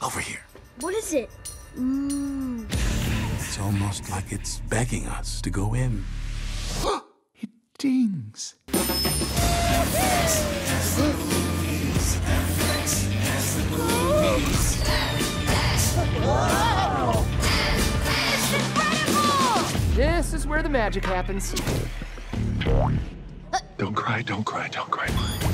Over here. What is it? It's almost like it's begging us to go in. It dings. This is where the magic happens. Don't cry, don't cry, don't cry.